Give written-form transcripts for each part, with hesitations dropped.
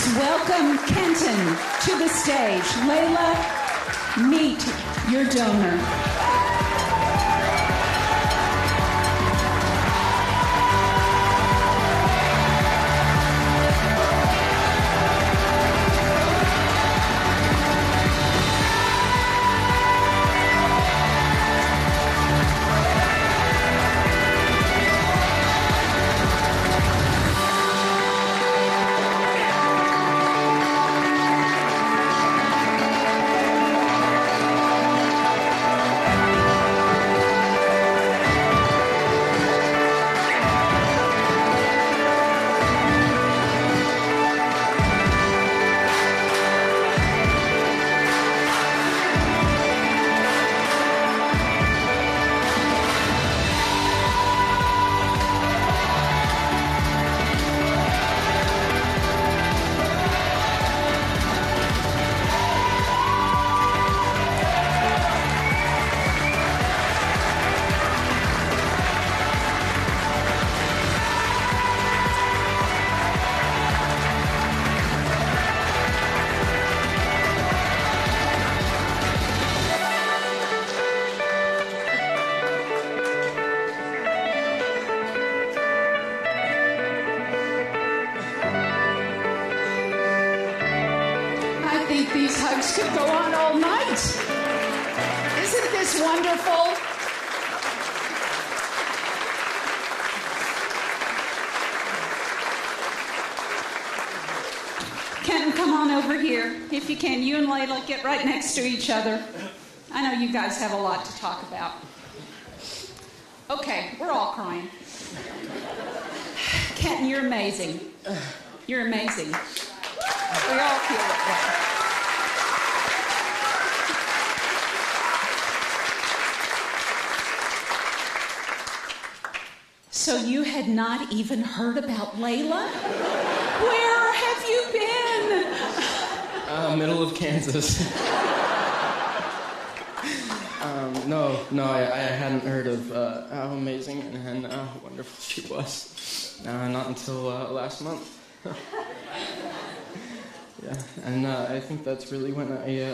welcome Kenton to the stage. Laila, meet your donor. These hugs could go on all night. Isn't this wonderful? Kenton, come on over here. If you can, you and Laila get right next to each other. I know you guys have a lot to talk about. Okay, we're all crying. Kenton, you're amazing. You're amazing. We all feel that way. So you had not even heard about Laila? Where have you been? Middle of Kansas. I hadn't heard of how amazing and how wonderful she was. Not until last month. Yeah, and I think that's really when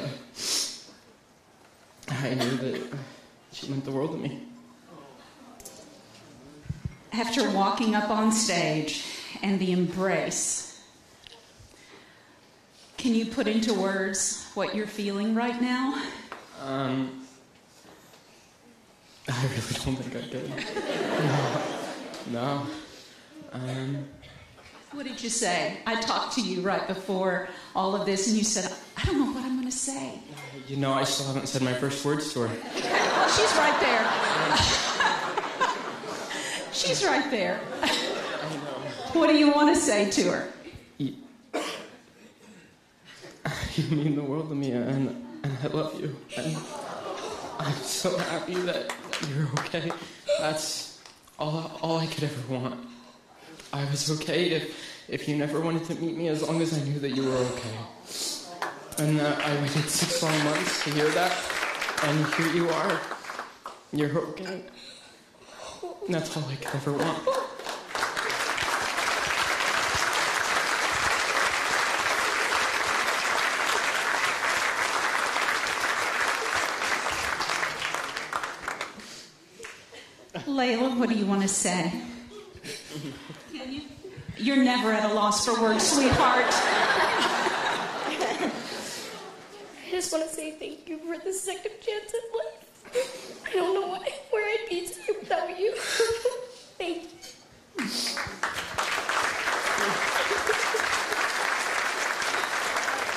I knew that she meant the world to me. After walking up on stage and the embrace, can you put into words what you're feeling right now? I really don't think I could. No. What did you say? I talked to you right before all of this, and you said, I don't know what I'm going to say. You know, I still haven't said my first words to her. Well, she's right there. She's right there. I know. What do you want to say to her? You mean the world to me, and I love you. And I'm so happy that you're okay. That's all I could ever want. I was okay if you never wanted to meet me, as long as I knew that you were okay. And I waited 6 long months to hear that, and here you are. You're okay. That's all I could ever want. Laila, what do you want to say? Can you? You're never at a loss for words, sweetheart. I just want to say thank you for the second chance at life. I don't know why.